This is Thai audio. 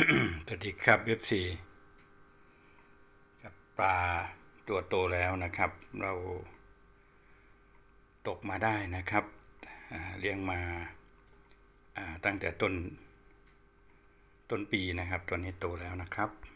สวัสดีครับ FC กับปลาตัวโตแล้วนะครับเราตกมาได้นะครับเลี้ยงมาตั้งแต่ต้นปีนะครับตอนนี้โตแล้วนะครับ